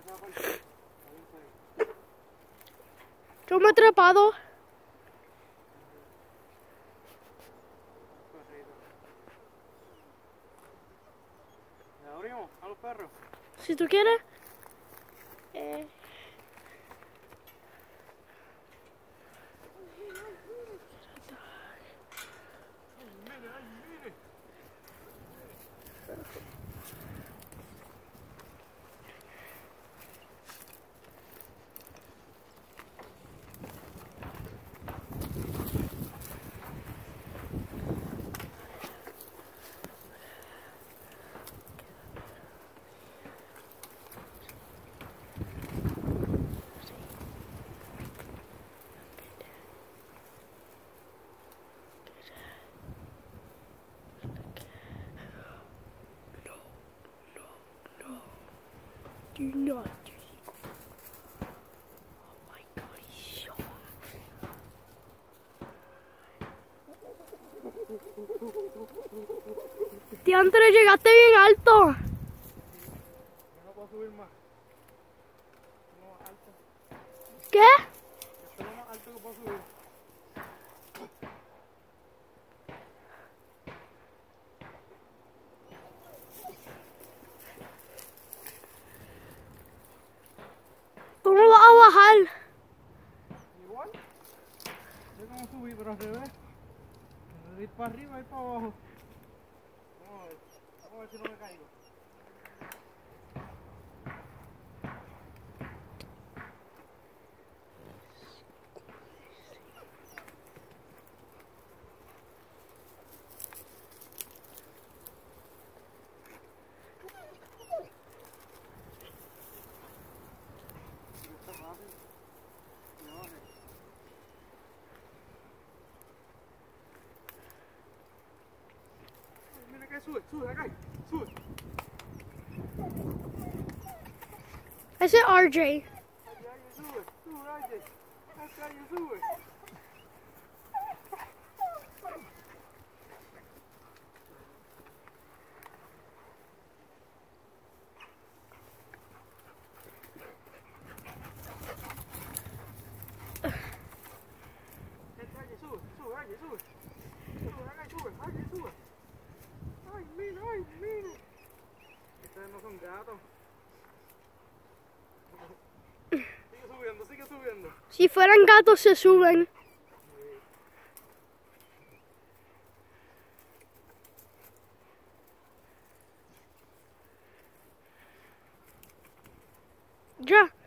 Yo me he trepado. ¿Le abrimos a los perros? Si tú quieres. Do not do it. Oh my God, he's so Diantre, llegaste bien alto. Yo no puedo subir más. No más alto. ¿Qué? Esto es lo más alto que puedo subir. ¿Cómo vas a bajar? Igual. Yo como subí, pero al revés. En vez de ir para arriba, ir para abajo. Vamos a ver si no me caigo. Mira que sube, acá, sube. Ese es RJ. Sube, acá, sube. Sube. Ay, mira. Ustedes no son gatos. Sigue subiendo. Si fueran gatos se suben. Ya.